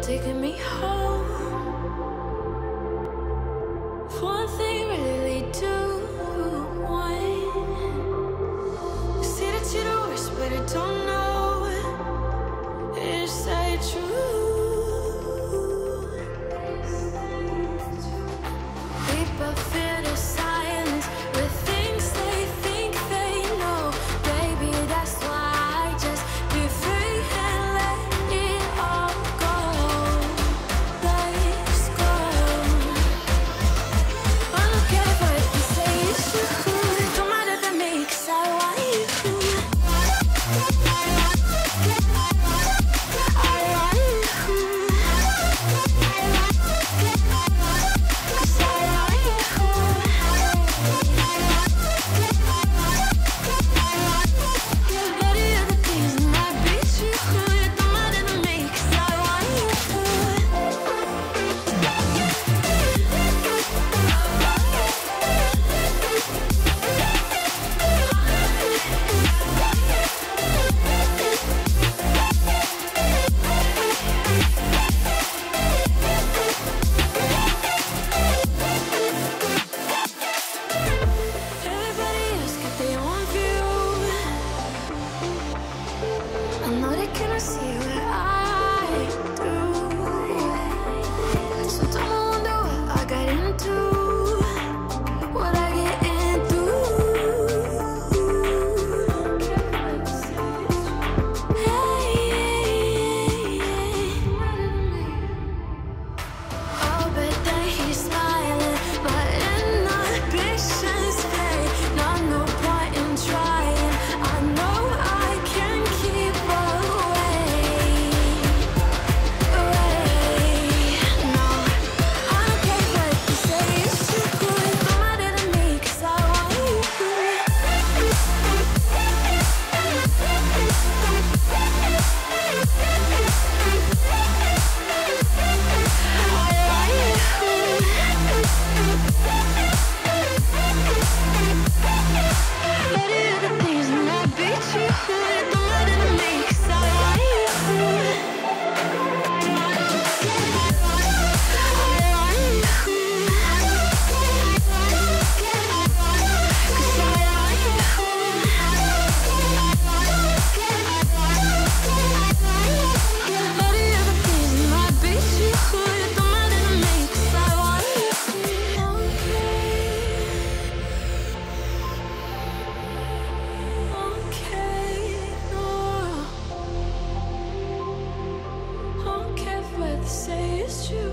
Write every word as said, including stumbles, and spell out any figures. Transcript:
taking me home. One thing really do one. You say that you're the worst, but I don't know. Is that true? People feel the silence with things they think they know. Baby, that's why I just be free and let it all go. Let's go. I don't care what you say, it's true. Don't matter to me, 'cause I want you. Say it's true.